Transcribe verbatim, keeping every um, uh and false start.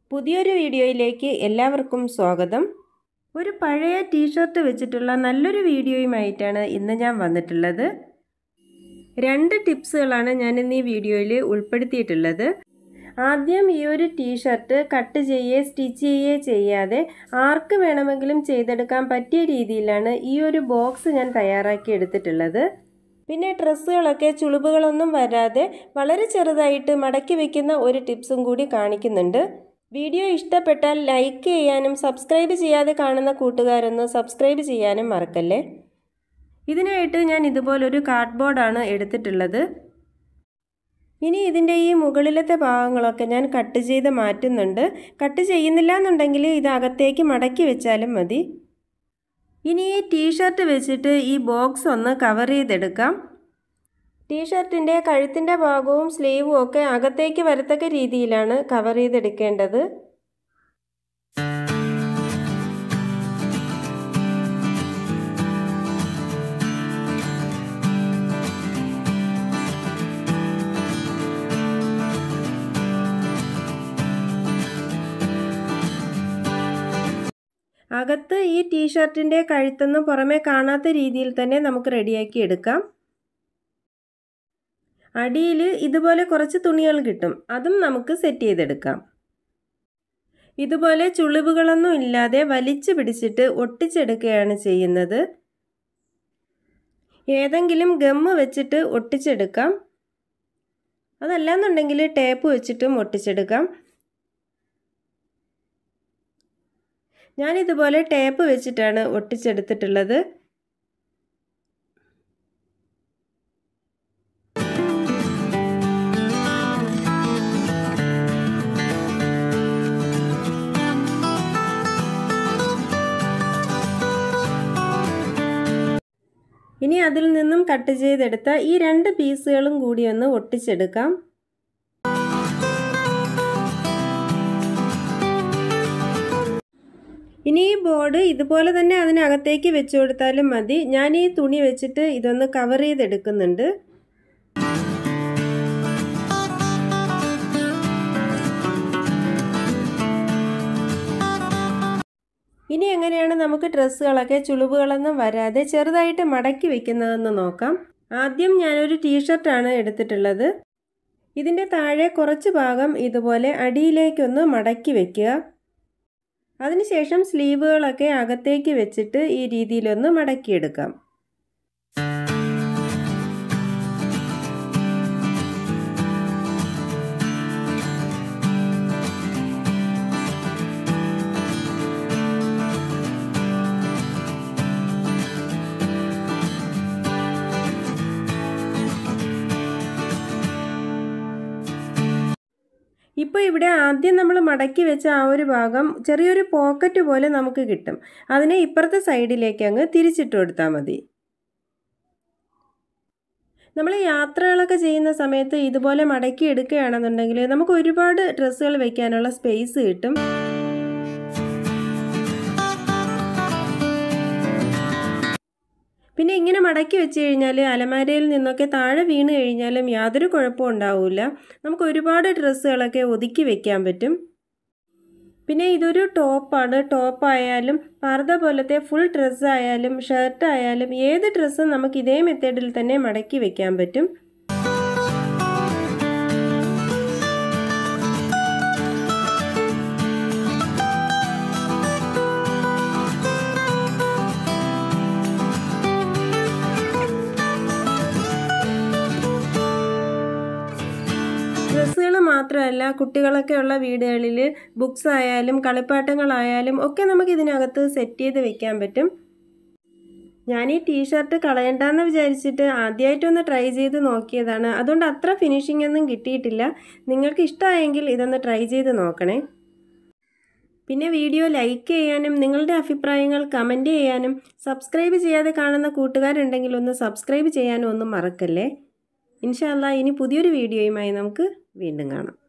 പുതിയൊരു വീഡിയോയിലേക്ക് എല്ലാവർക്കും സ്വാഗതം. ഒരു പഴയ ടീഷർട്ട് വെച്ചിട്ടുള്ള നല്ലൊരു വീഡിയോയുമായിട്ടാണ് ഇന്ന് ഞാൻ വന്നിട്ടുള്ളത്. രണ്ട് ടിപ്സുകളാണ് ഞാൻ ഇന്ന് ഈ വീഡിയോയിൽ ഉൾപ്പെടുത്തിയിട്ടുള്ളത്. ആദ്യം ഈ ഒരു ടീഷർട്ട് കട്ട് ചെയ്യേ സ്റ്റിച്ച് ചെയ്യേ ചെയ്യാതെ ആർക്ക് വേണമെങ്കിലും ചെയ്തെടുക്കാൻ പറ്റിയ രീതിയിലാണ് ഈ ഒരു ബോക്സ് ഞാൻ തയ്യാറാക്കി എടുത്തിട്ടുള്ളത്. പിന്നെ ഡ്രസ്സുകളൊക്കെ ചുളിവുകളൊന്നും വരാതെ വളരെ ചെറുതായിട്ട് മടക്കി വെക്കുന്ന ഒരു ടിപ്സും കൂടി കാണിക്കുന്നുണ്ട്. വീഡിയോ ഇഷ്ടപ്പെട്ടാൽ ലൈക്ക് ചെയ്യാനും സബ്സ്ക്രൈബ് ചെയ്യാതെ കാണുന്ന കൂട്ടുകാരൊന്ന് സബ്സ്ക്രൈബ് ചെയ്യാനും മറക്കല്ലേ. ഇതിനായിട്ട് ഞാൻ ഇതുപോലൊരു കാർഡ്ബോർഡാണ് എടുത്തിട്ടുള്ളത്. ഇനി ഇതിൻ്റെ ഈ മുകളിലത്തെ ഭാഗങ്ങളൊക്കെ ഞാൻ കട്ട് ചെയ്ത് മാറ്റുന്നുണ്ട്. കട്ട് ചെയ്യുന്നില്ല എന്നുണ്ടെങ്കിൽ ഇത് അകത്തേക്ക് മടക്കി വെച്ചാലും മതി. ഇനി ഈ ടീഷർട്ട് വെച്ചിട്ട് ഈ ബോക്സ് ഒന്ന് കവർ ചെയ്തെടുക്കാം. ടീഷർട്ടിൻ്റെ കഴുത്തിൻ്റെ ഭാഗവും സ്ലീവും ഒക്കെ അകത്തേക്ക് വരത്തക്ക രീതിയിലാണ് കവർ ചെയ്തെടുക്കേണ്ടത്. അകത്ത് ഈ ടീഷർട്ടിൻ്റെ കഴുത്തൊന്നും പുറമേ കാണാത്ത രീതിയിൽ തന്നെ നമുക്ക് റെഡിയാക്കി എടുക്കാം. അടിയിൽ ഇതുപോലെ കുറച്ച് തുണികൾ കിട്ടും, അതും നമുക്ക് സെറ്റ് ചെയ്തെടുക്കാം. ഇതുപോലെ ചുളിവുകളൊന്നും ഇല്ലാതെ വലിച്ചു പിടിച്ചിട്ട് ഒട്ടിച്ചെടുക്കുകയാണ് ചെയ്യുന്നത്. ഏതെങ്കിലും ഗമ്മ് വെച്ചിട്ട് ഒട്ടിച്ചെടുക്കാം, അതല്ലാന്നുണ്ടെങ്കിൽ ടേപ്പ് വെച്ചിട്ടും ഒട്ടിച്ചെടുക്കാം. ഞാനിതുപോലെ ടേപ്പ് വെച്ചിട്ടാണ് ഒട്ടിച്ചെടുത്തിട്ടുള്ളത്. ഇനി അതിൽ നിന്നും കട്ട് ചെയ്തെടുത്ത ഈ രണ്ട് പീസുകളും കൂടി ഒന്ന് ഒട്ടിച്ചെടുക്കാം. ഇനി ഈ ബോർഡ് ഇതുപോലെ തന്നെ അതിനകത്തേക്ക് വെച്ച് കൊടുത്താലും മതി. ഞാൻ ഈ തുണി വെച്ചിട്ട് ഇതൊന്ന് കവർ ചെയ്തെടുക്കുന്നുണ്ട്. ഇനി എങ്ങനെയാണ് നമുക്ക് ഡ്രസ്സുകളൊക്കെ ചുളിവുകളൊന്നും വരാതെ ചെറുതായിട്ട് മടക്കി വെക്കുന്നതെന്ന് നോക്കാം. ആദ്യം ഞാനൊരു ടീഷർട്ടാണ് എടുത്തിട്ടുള്ളത്. ഇതിൻ്റെ താഴെ കുറച്ച് ഭാഗം ഇതുപോലെ അടിയിലേക്കൊന്ന് മടക്കി വെക്കുക. അതിനുശേഷം സ്ലീവുകളൊക്കെ അകത്തേക്ക് വെച്ചിട്ട് ഈ രീതിയിലൊന്ന് മടക്കിയെടുക്കാം. ഇപ്പോൾ ഇവിടെ ആദ്യം നമ്മൾ മടക്കി വെച്ച ആ ഒരു ഭാഗം ചെറിയൊരു പോക്കറ്റ് പോലെ നമുക്ക് കിട്ടും. അതിനെ ഇപ്പുറത്തെ സൈഡിലേക്ക് അങ്ങ് തിരിച്ചിട്ട് കൊടുത്താൽ മതി. നമ്മൾ യാത്രകളൊക്കെ ചെയ്യുന്ന സമയത്ത് ഇതുപോലെ മടക്കി എടുക്കുകയാണെന്നുണ്ടെങ്കിൽ നമുക്ക് ഒരുപാട് ഡ്രസ്സുകൾ വെക്കാനുള്ള സ്പേസ് കിട്ടും. പിന്നെ ഇങ്ങനെ മടക്കി വെച്ച് കഴിഞ്ഞാൽ അലമാരയിൽ നിന്നൊക്കെ താഴെ വീണ് കഴിഞ്ഞാലും യാതൊരു കുഴപ്പവും ഉണ്ടാവില്ല. നമുക്ക് ഒരുപാട് ഡ്രസ്സുകളൊക്കെ ഒതുക്കി വെക്കാൻ പറ്റും. പിന്നെ ഇതൊരു ടോപ്പാണ്. ടോപ്പായാലും പർദ്ദ പോലത്തെ ഫുൾ ഡ്രസ്സായാലും ഷർട്ടായാലും ഏത് ഡ്രസ്സും നമുക്ക് ഇതേ മെത്തേഡിൽ തന്നെ മടക്കി വെക്കാൻ പറ്റും. ഡ്രസ്സുകൾ മാത്രമല്ല, കുട്ടികളൊക്കെ ഉള്ള വീടുകളിൽ ബുക്സ് ആയാലും കളിപ്പാട്ടങ്ങളായാലും ഒക്കെ നമുക്ക് ഇതിനകത്ത് സെറ്റ് ചെയ്ത് വെക്കാൻ പറ്റും. ഞാൻ ഈ ടീഷർട്ട് കളയണ്ടെന്ന് വിചാരിച്ചിട്ട് ആദ്യമായിട്ടൊന്ന് ട്രൈ ചെയ്ത് നോക്കിയതാണ്. അതുകൊണ്ട് അത്ര ഫിനിഷിംഗ് ഒന്നും കിട്ടിയിട്ടില്ല. നിങ്ങൾക്ക് ഇഷ്ടമായെങ്കിൽ ഇതൊന്ന് ട്രൈ ചെയ്ത് നോക്കണേ. പിന്നെ വീഡിയോ ലൈക്ക് ചെയ്യാനും നിങ്ങളുടെ അഭിപ്രായങ്ങൾ കമൻറ്റ് ചെയ്യാനും സബ്സ്ക്രൈബ് ചെയ്യാതെ കാണുന്ന കൂട്ടുകാരുണ്ടെങ്കിൽ ഒന്ന് സബ്സ്ക്രൈബ് ചെയ്യാനും ഒന്നും മറക്കല്ലേ. ഇൻഷാ അല്ലാഹ് ഇനി പുതിയൊരു വീഡിയോയുമായി നമുക്ക് വീണ്ടും കാണാം.